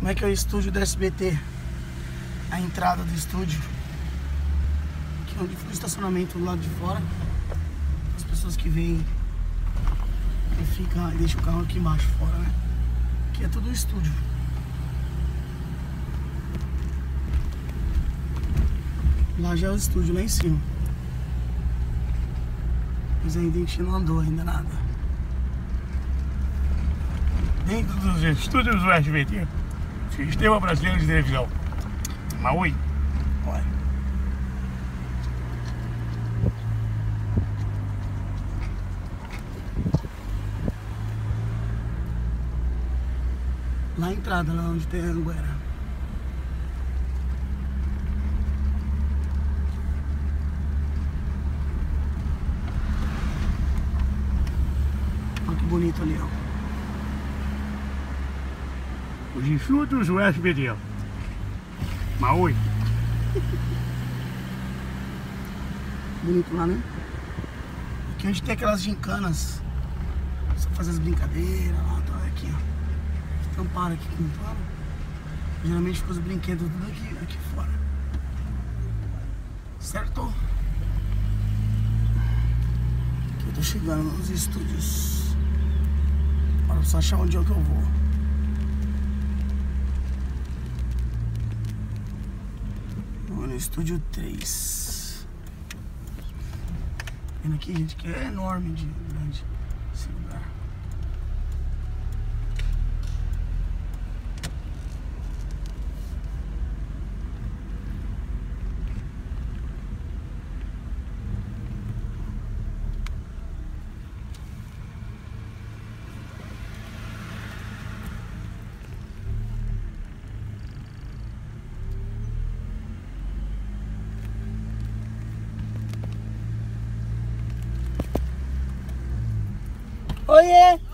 Como é que é o estúdio do SBT? A entrada do estúdio. Aqui onde fica o estacionamento do lado de fora. As pessoas que vêm e deixam o carro aqui embaixo fora, né? Aqui é tudo o estúdio. Lá já é o estúdio, lá em cima. Mas ainda a gente não andou ainda nada. Dentro dos estúdios do SBT, Sistema Brasileiro de Televisão, Maui. Olha. Lá a entrada, lá onde tem a Anguera. Olha que bonito ali, ó. Os estúdios do SBT, Maui. Bonito lá, né? Aqui onde tem aquelas gincanas. Só fazer as brincadeiras lá, tá aqui, ó. Tamparam aqui com pano. Geralmente fica os brinquedos tudo aqui fora. Certo? Aqui eu tô chegando nos estúdios. Agora eu só achar onde é que eu vou. Vou no estúdio 3. Vendo aqui, gente, que é enorme de grande esse lugar. Oiê!